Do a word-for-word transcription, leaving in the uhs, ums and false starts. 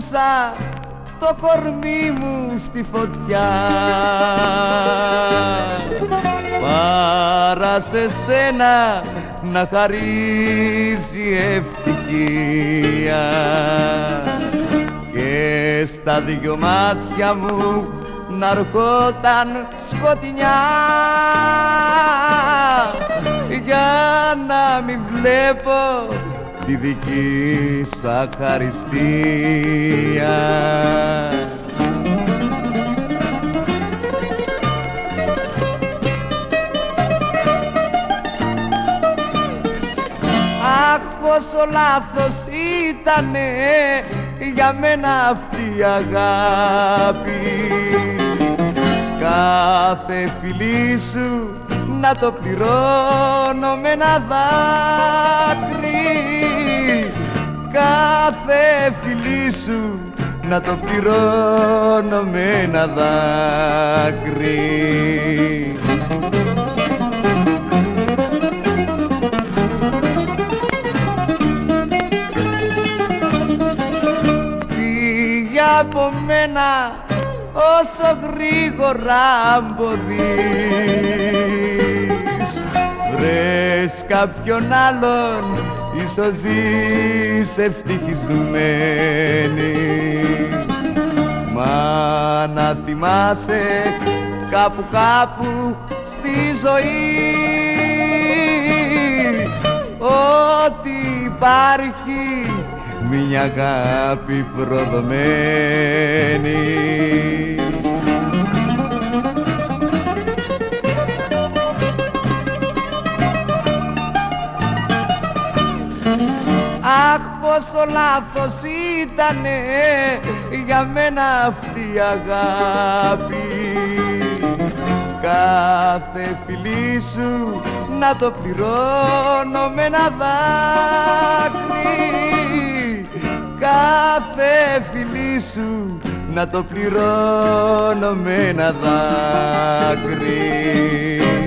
ρίχνουσα το κορμί μου στη φωτιά, παρά σε σένα να χαρίζει ευτυχία. Και στα δυο μάτια μου να αρχόταν σκοτεινιά, για να μην βλέπω τη δική σ' αχαριστία. Αχ, πόσο λάθος ήτανε για μένα αυτή η αγάπη, κάθε φιλί σου να το πληρώνω με ένα δάκρυ, κάθε φιλί σου να το πληρώνω με ένα δάκρυ. Φύγε από μένα όσο γρήγορα μπορείς, βρες κάποιον άλλον, ίσως ζεις ευτυχισμένη. Μα να θυμάσαι κάπου κάπου στη ζωή ότι υπάρχει μια αγάπη προδομένη. Αχ, πόσο λάθος ήτανε για μένα αυτή η αγάπη, κάθε φιλί σου να το πληρώνω με ένα δάκρυ, κάθε φιλί σου να το πληρώνω με ένα δάκρυ.